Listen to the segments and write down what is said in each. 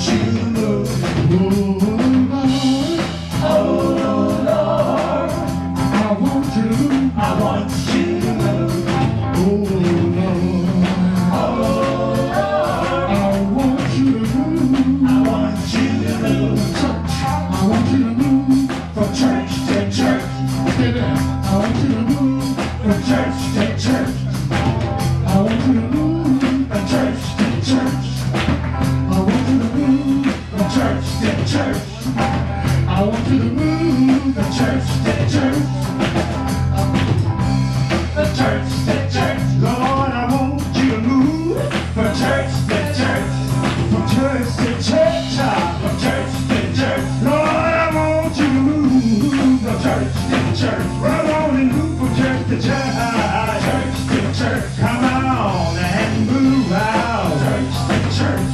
you to move. Oh Lord, I want you to move. I want you to move. Oh Lord, I want you to move. I want you to move. Church, I want you to move from church to church. I want you to move from church to church. I want you to move from church to church. I want you to move from church to church. I want you to move from church to church. From church to church. Lord, I want you to move from church to church. From church to church. From church to church. Lord, I want you to move from church to church. Run on and move from church to church. Church to church. Come on and move out. Church to church.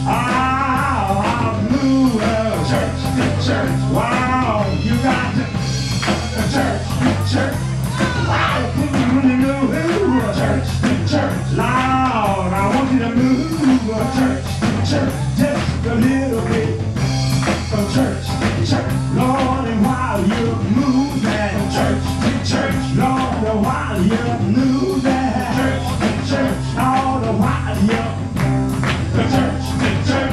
Move out. Church to church. Wow, you got to church to church. Wow, church to church. Lord, I want you to move church to church. Just a little bit from church to church. Lord, and while you move that church to church. Lord, and while you move that church to church. All the while you from church to church.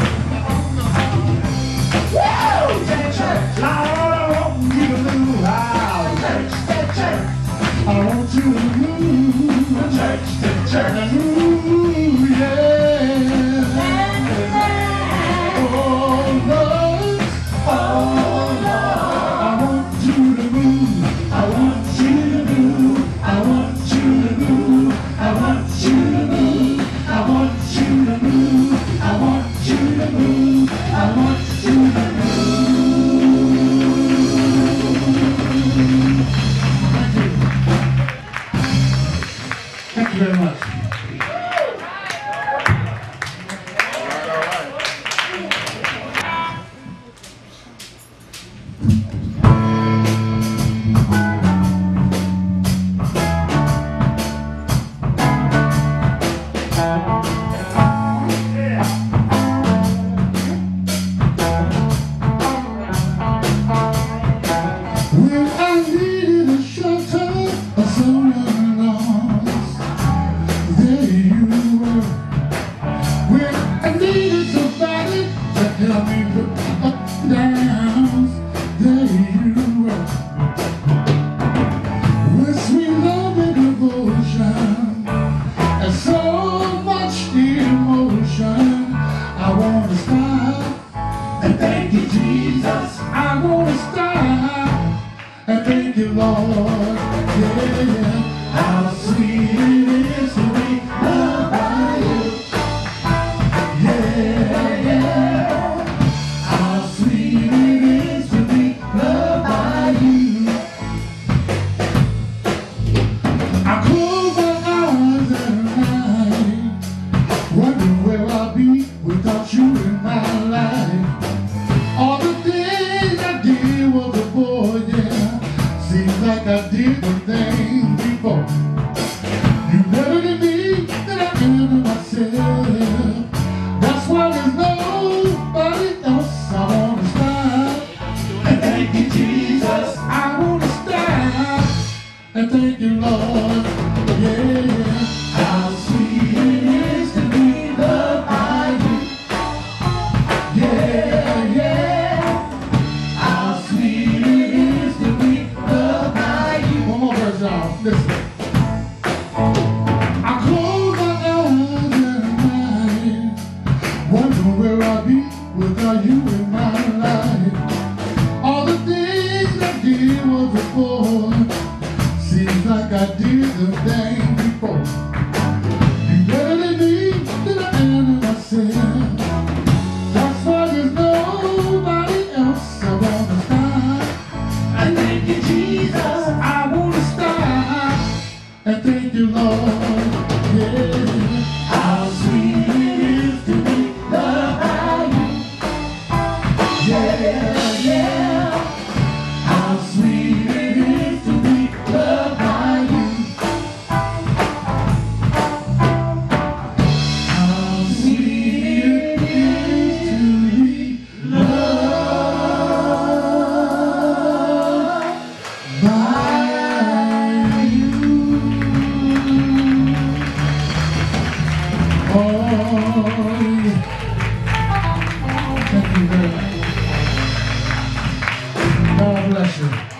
Woo! Church. Lord, I want you to move out church to church. I want you to move from church to church. Ooh, yeah. Oh Lord, I want you to move. I want you to move. I want you to move. I want you to move. I want you to move. I want you to move. I want you to move. Thank you very much. When I needed a shelter or someone else, there you were. When I needed somebody to help me look up and down, there you were. With sweet love and devotion and so much emotion, I want to stop and thank you, Jesus. I want to stop and thank you, Lord. Yeah, how sweet it is to be loved by you. Yeah, how sweet it is to be loved by you. I close my eyes at night, wonder where I'll be without you in my life. All the things I did was a boy, yeah. Seems like I did the things before. You better than me than I am to myself. That's why there's nobody else. I want to stop and thank you, Jesus. I want to stop and thank you, Lord. Yeah, how sweet it is to be loved by you. Yeah, how sweet it is to be loved by you. One more verse, y'all. God bless you.